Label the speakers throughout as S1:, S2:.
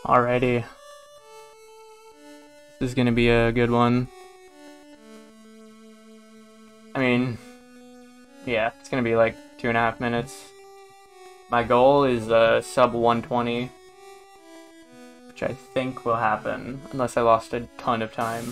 S1: Alrighty. This is gonna be a good one. I mean, yeah, it's gonna be like 2.5 minutes. My goal is sub 120, which I think will happen, unless I lost a ton of time.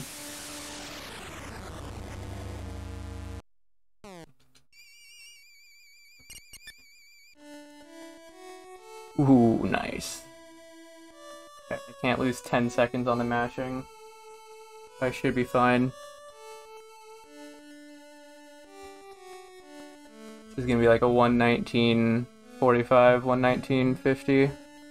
S1: Ooh, nice. Okay, I can't lose 10 seconds on the mashing. I should be fine. This is gonna be like a 119.45, 119.50.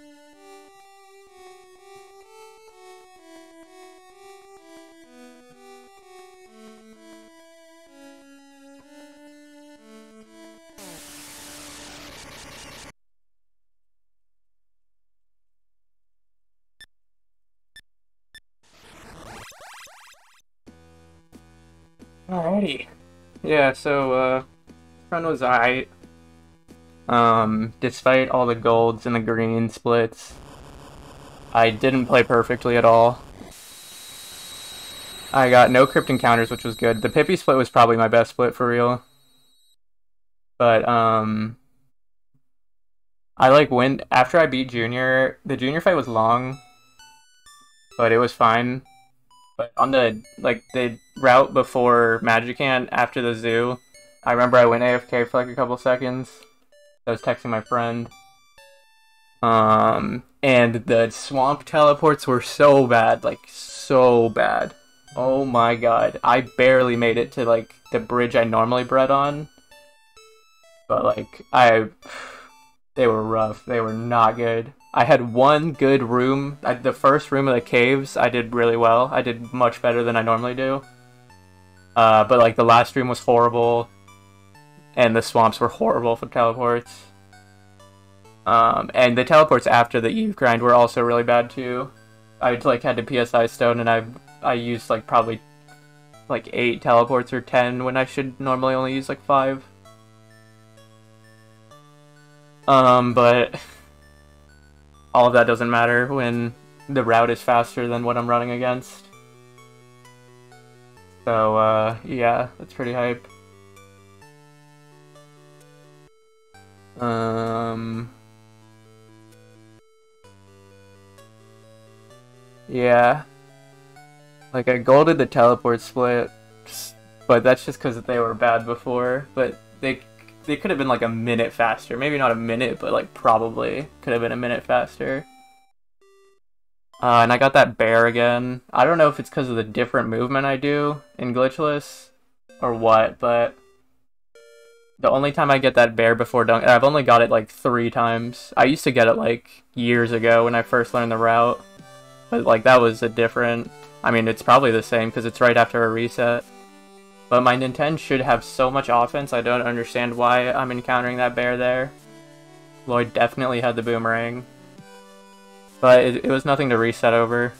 S1: Alrighty. Yeah, so, run was alright. Despite all the golds and the green splits, I didn't play perfectly at all. I got no crypt encounters, which was good. The Pippi split was probably my best split for real. But, I like went after I beat Junior. The Junior fight was long, but it was fine. But on the route before Magicant after the zoo, I remember I went AFK for like a couple seconds. I was texting my friend. And the swamp teleports were so bad, like so bad. Oh my god. I barely made it to like the bridge I normally bred on. But like they were rough. They were not good. I had one good room. The first room of the caves, I did really well. I did much better than I normally do. But like the last room was horrible. And the swamps were horrible for teleports. And the teleports after the Eve grind were also really bad too. I like had to PSI stone and I used like probably like 8 teleports or 10 when I should normally only use like 5. But all of that doesn't matter when the route is faster than what I'm running against. So, yeah, that's pretty hype. Yeah. Like, I golded the teleport split, but that's just because they were bad before, but they could have been like a minute faster. Maybe not a minute, but like probably could have been a minute faster. And I got that bear again. I don't know if it's because of the different movement I do in Glitchless or what, but the only time I get that bear before dunk, I've only got it like 3 times. I used to get it like years ago when I first learned the route, but like that was a different. I mean, it's probably the same because it's right after a reset. But my Nintendo should have so much offense, I don't understand why I'm encountering that bear there. Lloyd definitely had the boomerang. But it was nothing to reset over.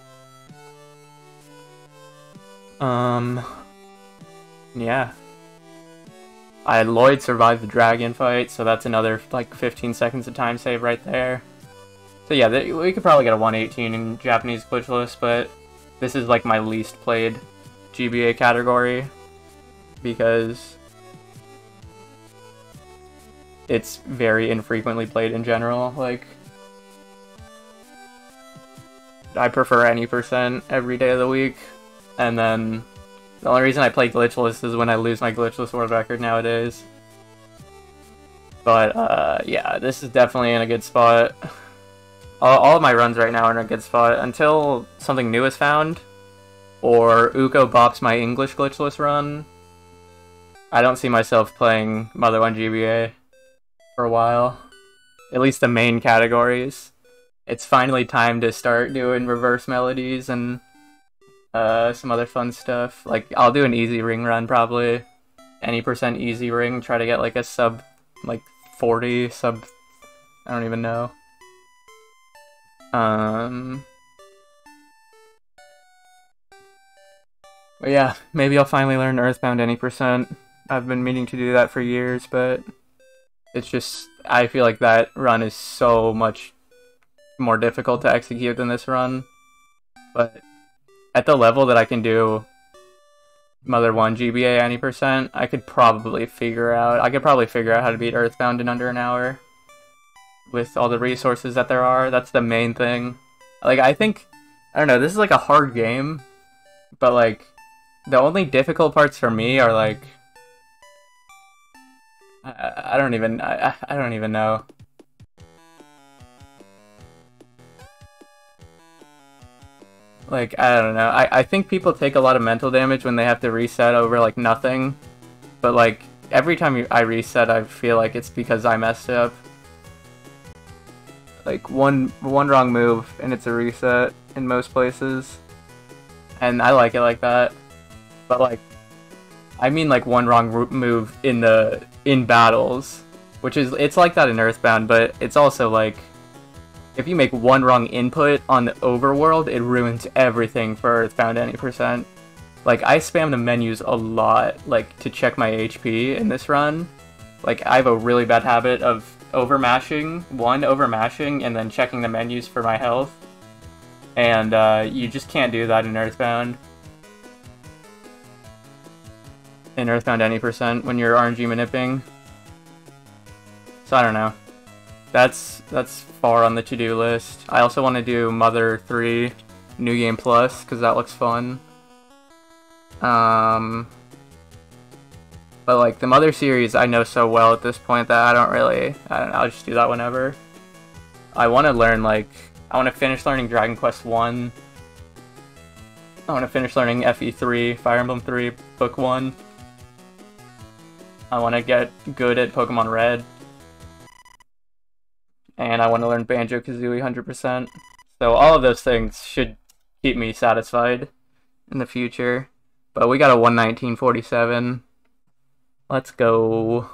S1: Yeah. Lloyd survived the dragon fight, so that's another like 15 seconds of time save right there. So yeah, we could probably get a 118 in Japanese Glitchless, but this is like my least played GBA category. Because it's very infrequently played in general. Like, I prefer any % every day of the week, and then the only reason I play Glitchless is when I lose my Glitchless world record nowadays. But yeah, this is definitely in a good spot. All of my runs right now are in a good spot until something new is found, or Uko bops my English Glitchless run. I don't see myself playing Mother 1 GBA for a while. At least the main categories. It's finally time to start doing reverse melodies and some other fun stuff. Like, I'll do an easy ring run probably. Any % easy ring, try to get like a sub, like 40, sub, I don't even know. But yeah, maybe I'll finally learn Earthbound any %. I've been meaning to do that for years, but it's just, I feel like that run is so much more difficult to execute than this run. But at the level that I can do Mother 1 GBA any percent, I could probably figure out how to beat Earthbound in under an hour. With all the resources that there are, that's the main thing. Like, I don't know, this is like a hard game, but like, the only difficult parts for me are like, I don't even know. Like, I don't know. I think people take a lot of mental damage when they have to reset over like nothing, but like every time I reset, I feel like it's because I messed up. Like one wrong move and it's a reset in most places, and I like it like that. But like, I mean like one wrong move in battles, which is, it's like that in Earthbound, but it's also like, if you make one wrong input on the overworld, it ruins everything for Earthbound any percent. Like, I spam the menus a lot, like, to check my HP in this run. Like, I have a really bad habit of overmashing, and then checking the menus for my health. And you just can't do that in Earthbound. In Earthbound any percent when you're RNG manipping. So I don't know. That's far on the to-do list. I also want to do Mother 3 New Game Plus, because that looks fun. But like, the Mother series I know so well at this point that I don't know, I'll just do that whenever. I want to learn, like, I want to finish learning Dragon Quest 1. I want to finish learning FE3, Fire Emblem 3, Book 1. I want to get good at Pokemon Red. And I want to learn Banjo-Kazooie 100%. So all of those things should keep me satisfied in the future. But we got a 119.47. Let's go.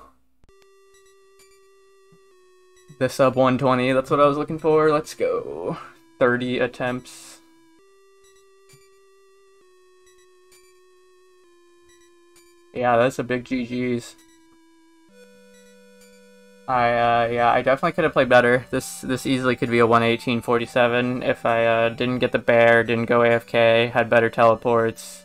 S1: The sub 120, that's what I was looking for. Let's go. 30 attempts. Yeah, that's a big GG's. Yeah, I definitely could have played better. This easily could be a 118.47 if I didn't get the bear, didn't go AFK, had better teleports.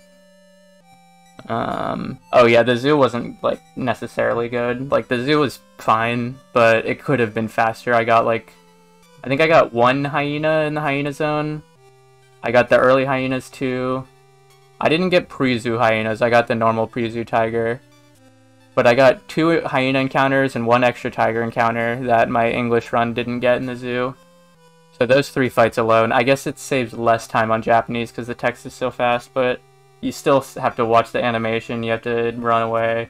S1: Oh yeah, the zoo wasn't like necessarily good. Like, the zoo was fine, but it could have been faster. I think I got one hyena in the hyena zone. I got the early hyenas too. I didn't get pre-zoo hyenas. I got the normal pre-zoo tiger. But I got 2 hyena encounters and 1 extra tiger encounter that my English run didn't get in the zoo. So those 3 fights alone, I guess it saves less time on Japanese because the text is so fast, but you still have to watch the animation, you have to run away.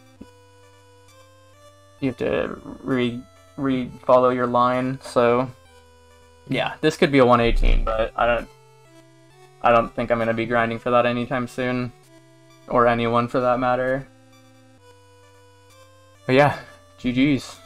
S1: You have to follow your line, so yeah, this could be a 118, but I don't think I'm going to be grinding for that anytime soon. Or anyone for that matter. But yeah, GG's.